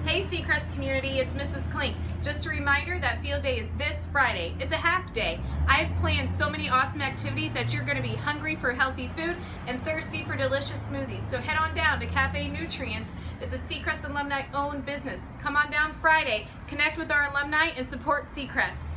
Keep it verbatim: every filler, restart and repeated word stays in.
Hey Seacrest community, it's Missus Klink. Just a reminder that field day is this Friday. It's a half day. I've planned so many awesome activities that you're going to be hungry for healthy food and thirsty for delicious smoothies. So head on down to Cafe Nutrients. It's a Seacrest alumni-owned business. Come on down Friday, connect with our alumni, and support Seacrest.